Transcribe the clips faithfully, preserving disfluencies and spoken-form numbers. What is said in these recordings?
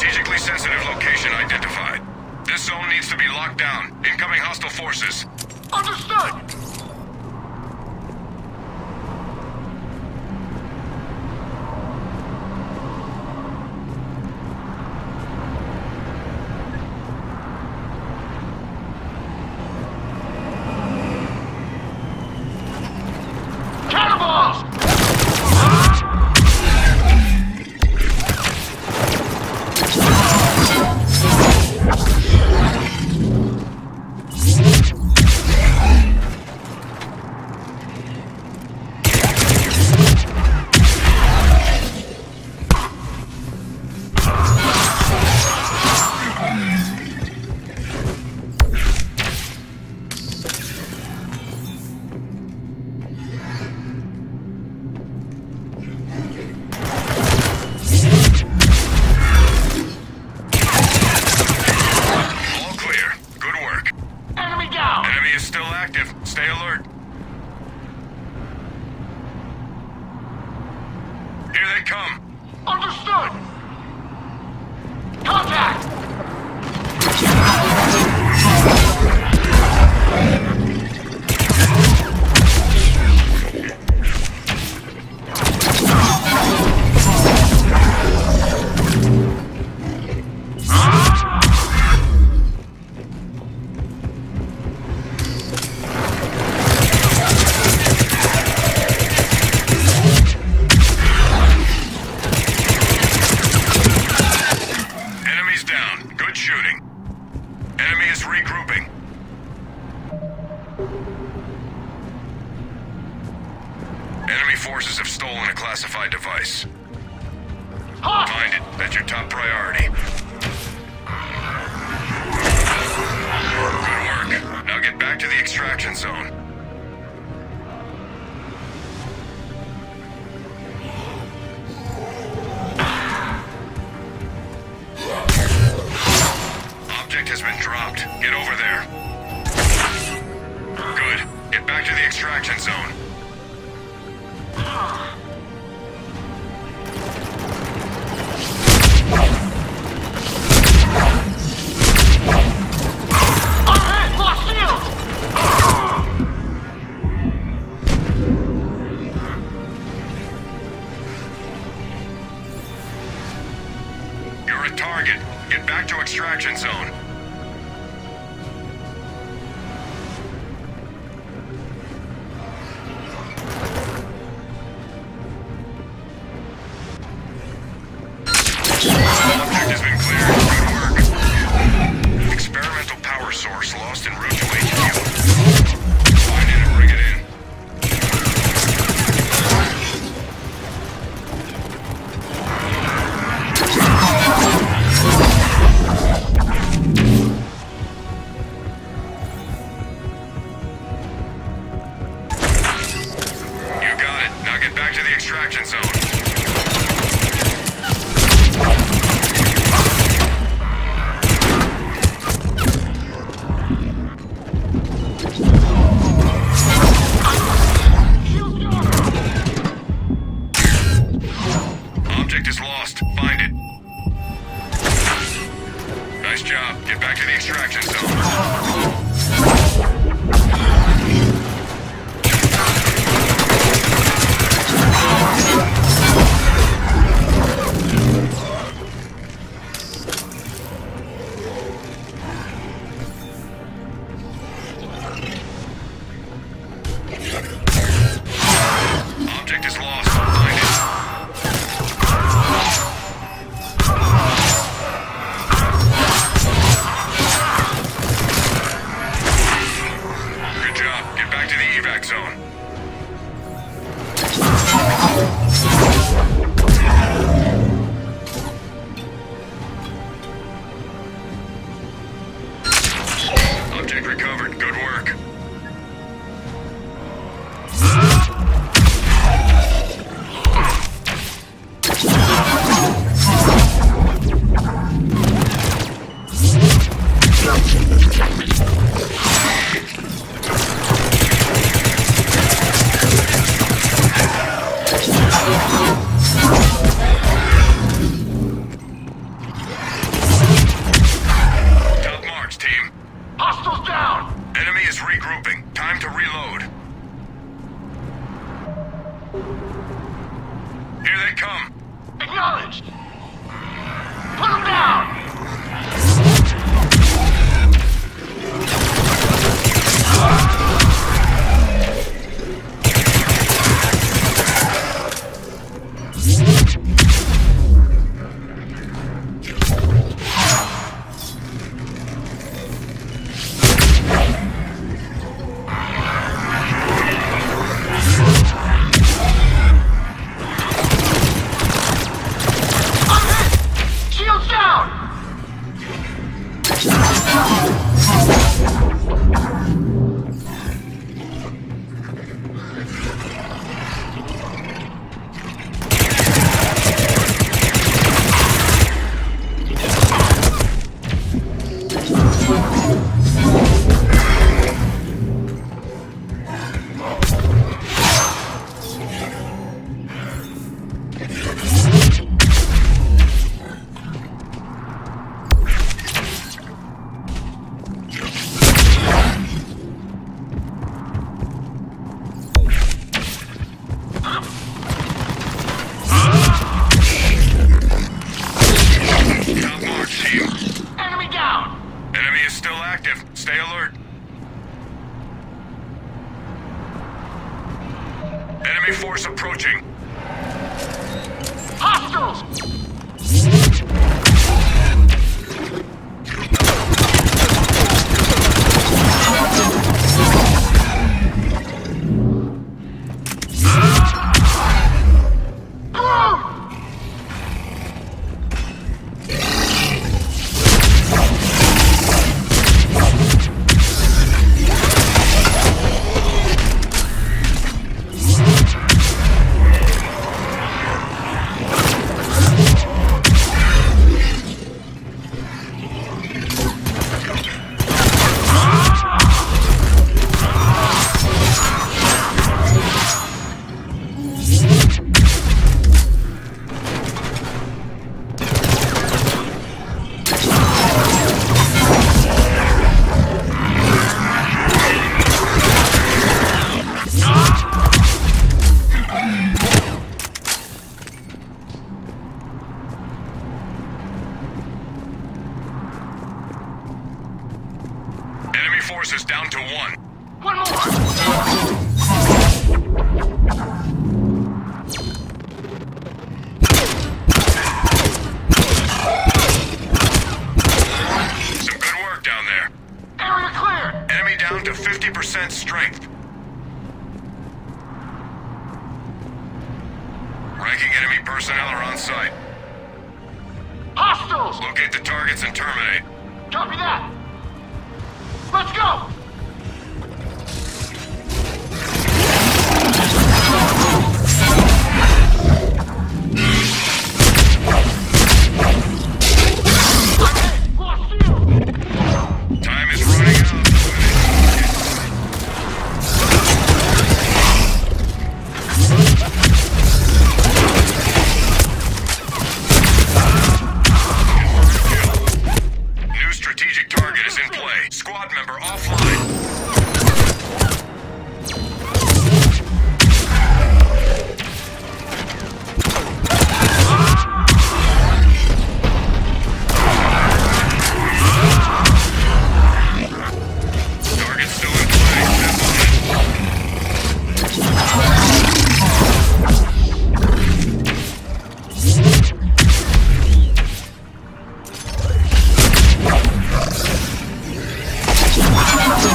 Strategically sensitive location identified. This zone needs to be locked down. Incoming hostile forces. Understood! Stay alert. Here they come. Understood! Contact! Regrouping. Enemy forces have stolen a classified device. Huh. Find it. That's your top priority. Good work. Now get back to the extraction zone. Object has been dropped. Get over there. Good. Get back to the extraction zone. I'm hit! Lost shield! You're a target. Get back to extraction zone. Object has been cleared. Good work. Experimental power source lost en route to H Q. Find it and bring it in. You got it. Now get back to the extraction zone. Object is lost. Find it. Nice job. Get back to the extraction zone. Object is lost. Find it. Good job. Get back to the evac zone. Object recovered. Good work. is regrouping. Time to reload. Here they come. Acknowledged. Put them down. Stay alert. Enemy force approaching. Hostiles! Enemy forces down to one. One more! Some good work down there. Area clear! Enemy down to fifty percent strength. Ranking enemy personnel are on site. Hostiles! Locate the targets and terminate. Copy that! Let's go! Time is running out. New strategic target is in play. Squad member offline. Target still in play. Wow.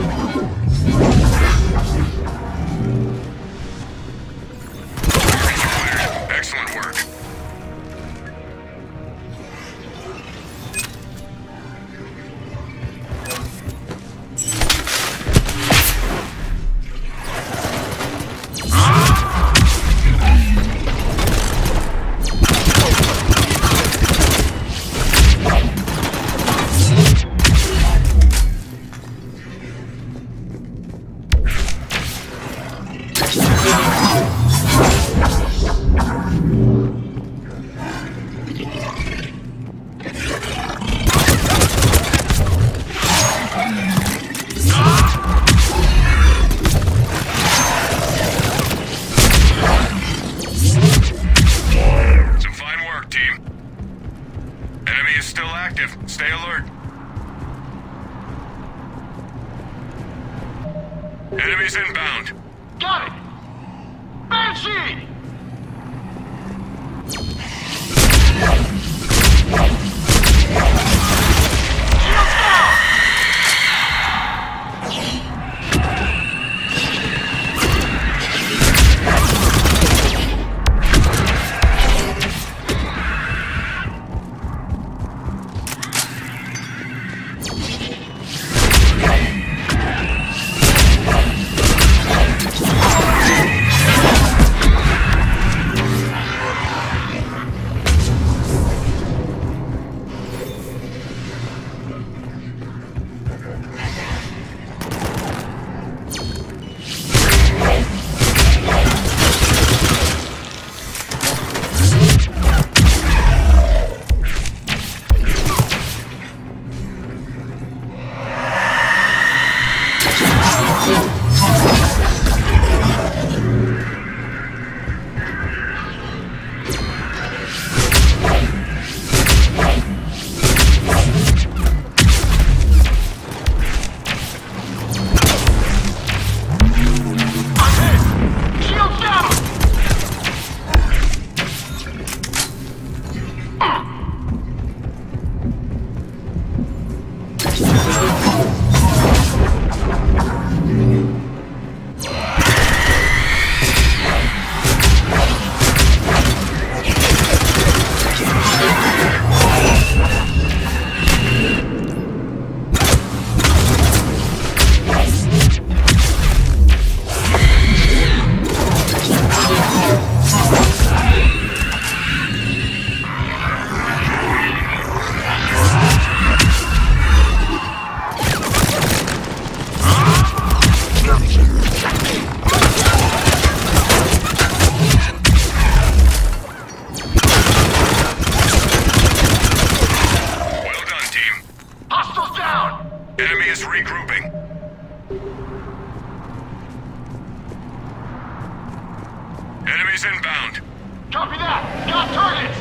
Excellent work. Stay alert. Enemies inbound. Got it! Banshee! Enemy is regrouping. Enemies inbound. Copy that! Got targets!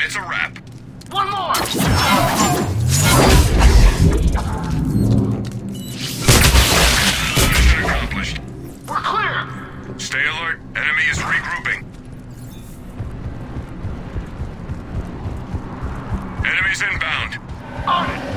it's a wrap. One more! Mission accomplished. We're clear! Stay alert. Enemy is regrouping. Enemies inbound. On it!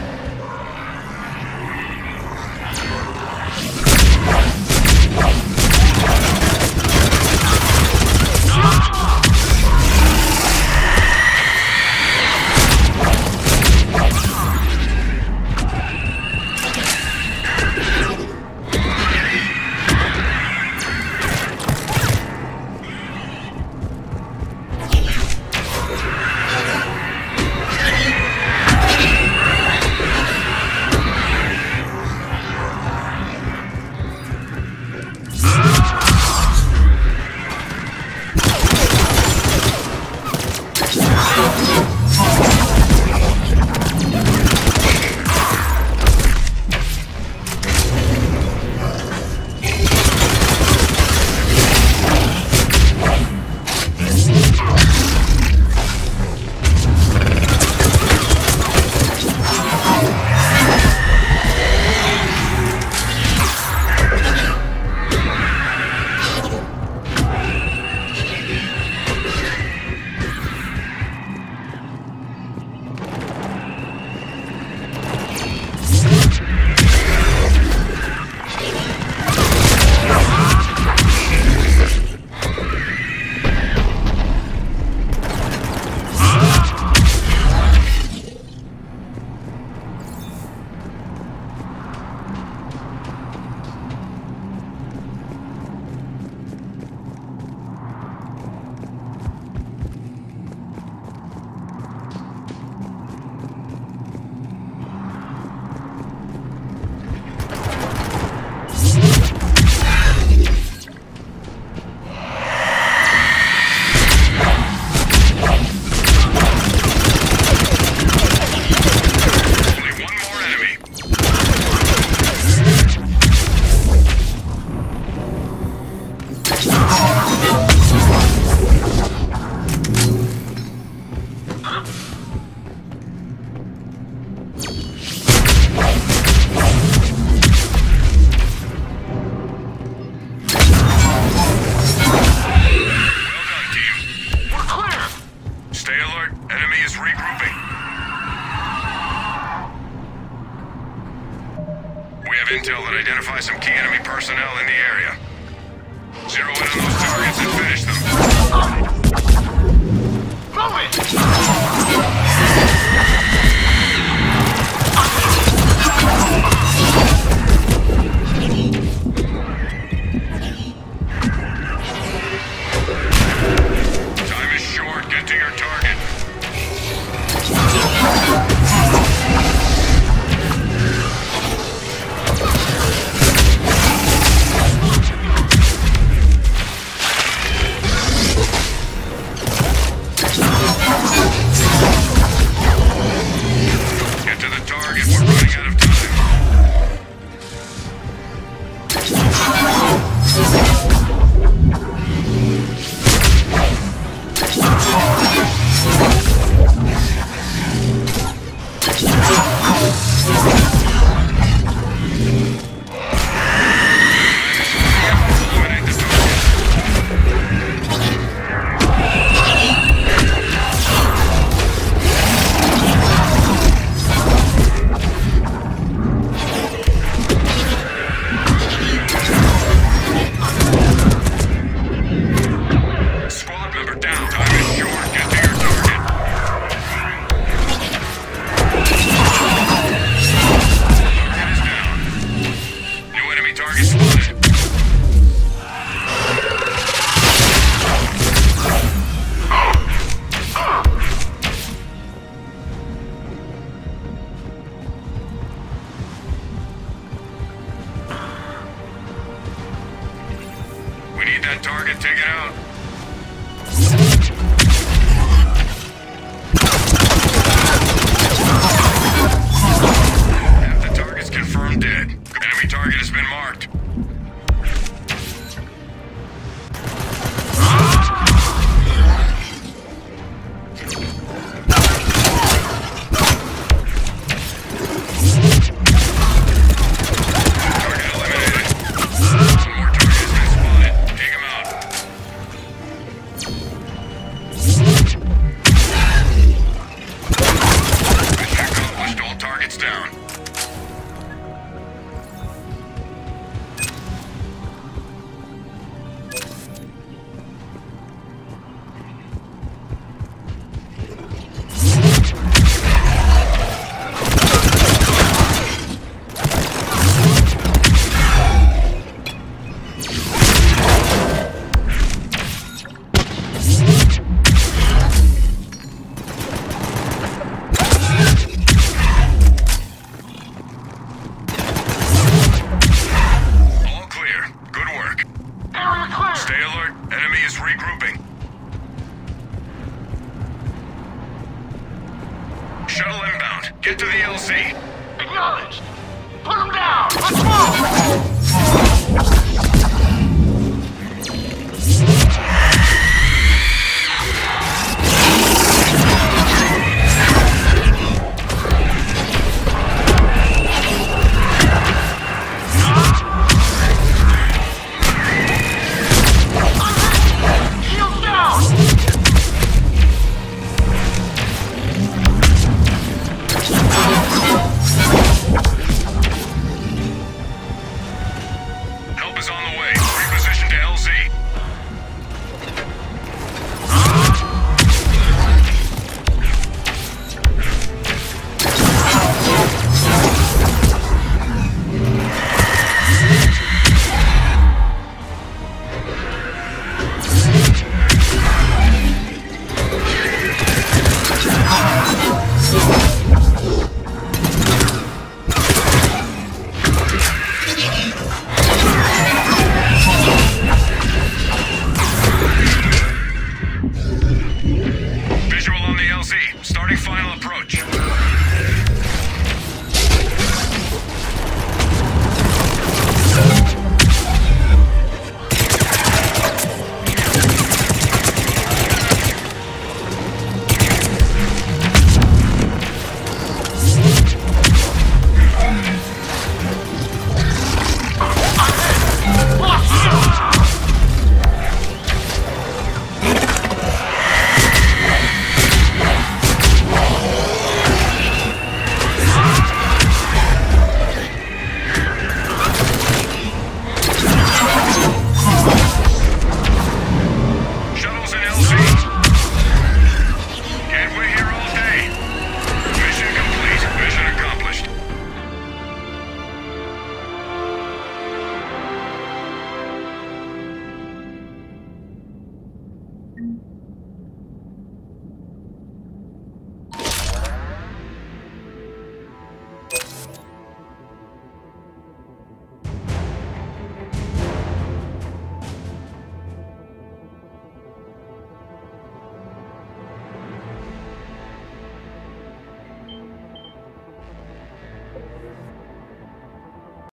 Intel that identify some key enemy personnel in the area. Zero in on those targets and finish them. Move it! Time is short. Get to your target. We need that target taken out. Half the target's confirmed dead. Enemy target has been marked. Stay alert. Enemy is regrouping. Shuttle inbound. Get to the L Z. Acknowledged. Put them down. Let's move.